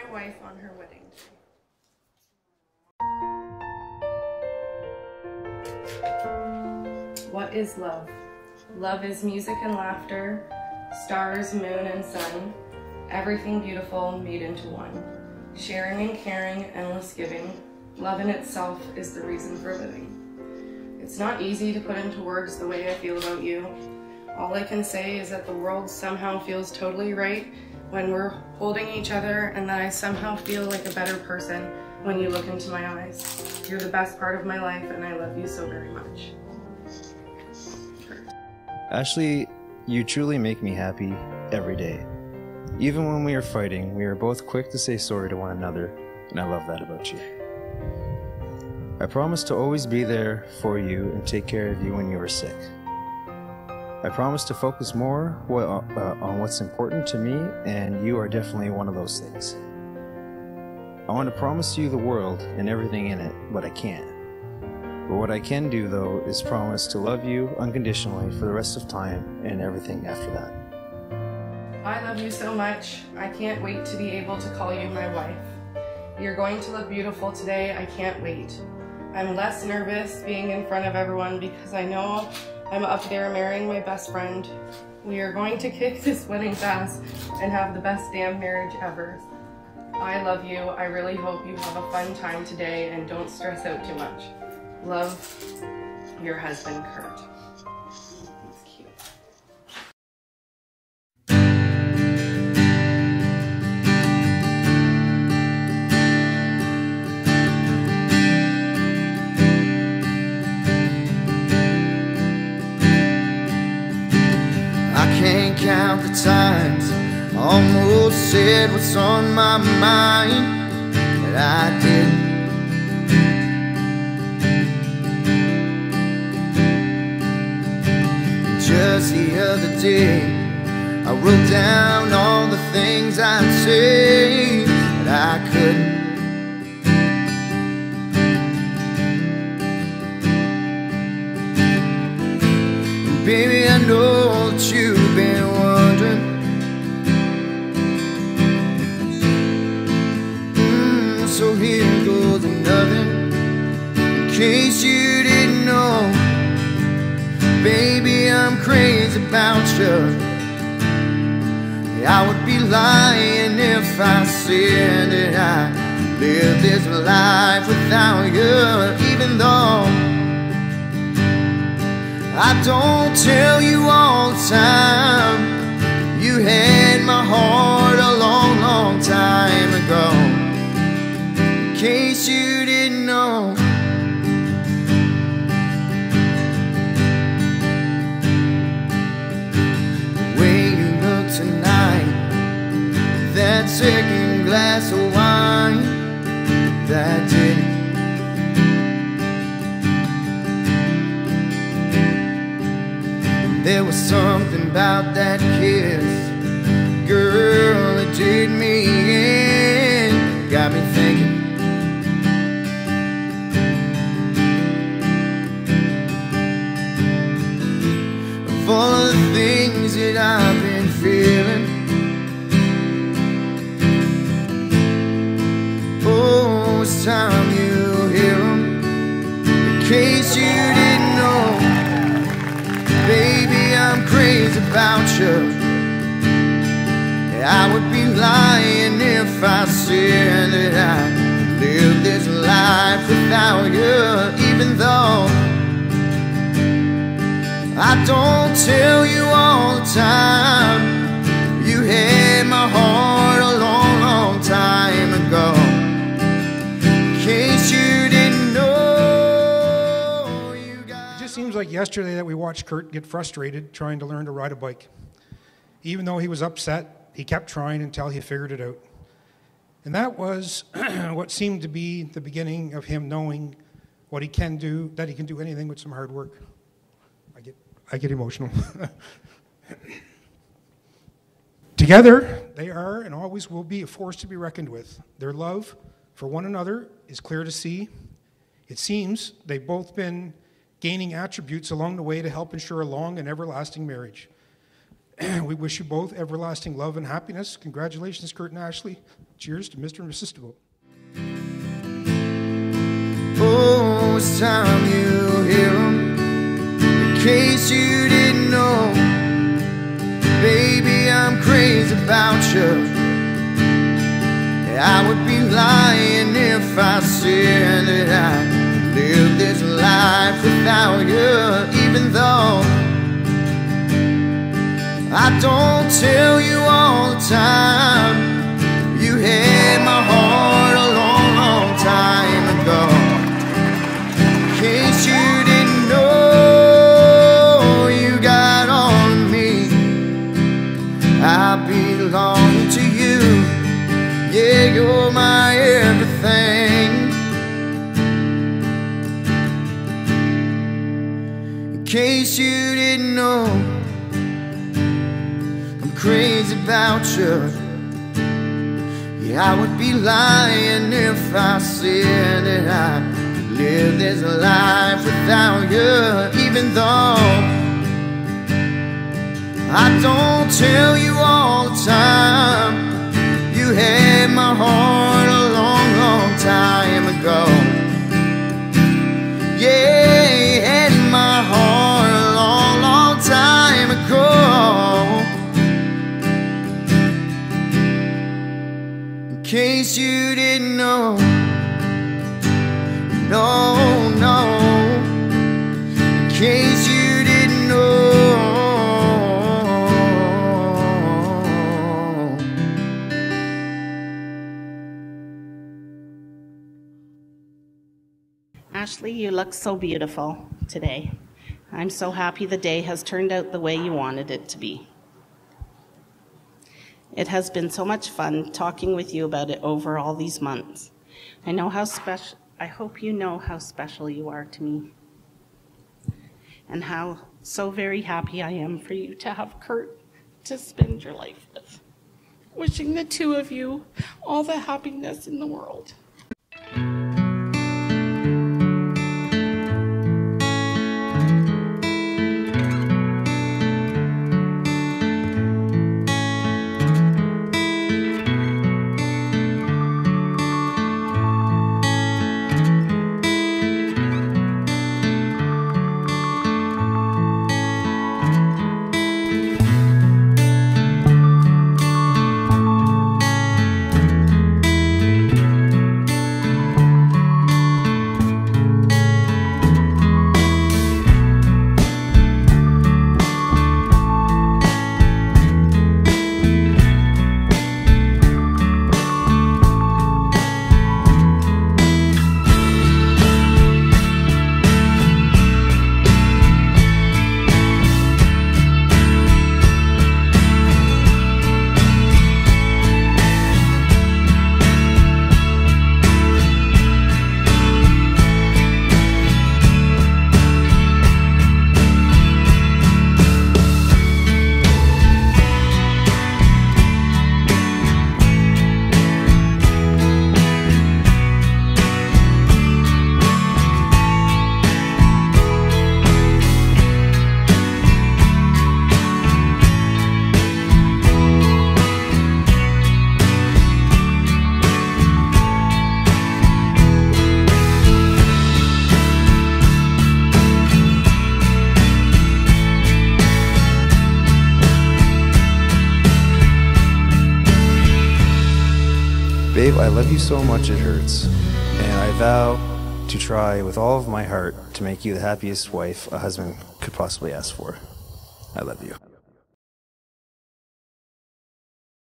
my wife on her wedding day. What is love? Love is music and laughter, stars, moon, and sun, everything beautiful made into one. Sharing and caring, endless giving, love in itself is the reason for living. It's not easy to put into words the way I feel about you. All I can say is that the world somehow feels totally right when we're holding each other, and that I somehow feel like a better person when you look into my eyes. You're the best part of my life, and I love you so very much. Ashley, you truly make me happy every day. Even when we are fighting, we are both quick to say sorry to one another, and I love that about you. I promise to always be there for you and take care of you when you are sick. I promise to focus more on what's important to me, and you are definitely one of those things. I want to promise you the world and everything in it, but I can't. But what I can do, though, is promise to love you unconditionally for the rest of time and everything after that. I love you so much. I can't wait to be able to call you my wife. You're going to look beautiful today. I can't wait. I'm less nervous being in front of everyone because I know I'm up there marrying my best friend. We are going to kick this wedding ass and have the best damn marriage ever. I love you. I really hope you have a fun time today and don't stress out too much. Love, your husband, Kurt. He's cute. I can't count the times I almost said what's on my mind, but I didn't. Just the other day, I wrote down all the things I'd say, but I couldn't. Baby, I know that you've been wondering, so here goes nothing, in case you didn't know. Baby, I'm crazy about you. I would be lying if I said that I live this life without you, even though I don't tell you all the time. You had my heart a long, long time ago, in case you didn't know. That second glass of wine, that did it. There was something about that kiss, girl, it did me in. Got me thinking of all of the things that I've been feeling. Oh, it's time you hear them, in case you didn't know. Baby, I'm crazy about you. I would be lying if I said that I live this life without you, even though I don't tell you all the time. You had my heart a long, long time ago. Seems like yesterday that we watched Kurt get frustrated trying to learn to ride a bike. Even though he was upset, he kept trying until he figured it out. And that was what seemed to be the beginning of him knowing what he can do, that he can do anything with some hard work. I get emotional. Together, they are and always will be a force to be reckoned with. Their love for one another is clear to see. It seems they've both been gaining attributes along the way to help ensure a long and everlasting marriage. We wish you both everlasting love and happiness. Congratulations, Kurt and Ashley. Cheers to Mr. and Mrs. DeVoe. Oh, it's time you hear 'em. In case you didn't know, baby, I'm crazy about you. I would be lying if I said that I lived this life without you. Even though I don't tell you all the time, you had my heart a long, long time ago. In case you didn't know, you got on me. I belong to you. Yeah, you're my everything. In case you didn't know, I'm crazy about you. Yeah, I would be lying if I said that I live this life without you. Even though I don't tell you all the time, you had my heart a long, long time ago. Yeah, you had my heart a long, long time ago. In case you didn't know, no, no. In case you didn't know. Ashley, you look so beautiful today. I'm so happy the day has turned out the way you wanted it to be. It has been so much fun talking with you about it over all these months. I hope you know how special you are to me, and how so very happy I am for you to have Kurt to spend your life with. Wishing the two of you all the happiness in the world. Babe, I love you so much it hurts, and I vow to try with all of my heart to make you the happiest wife a husband could possibly ask for. I love you.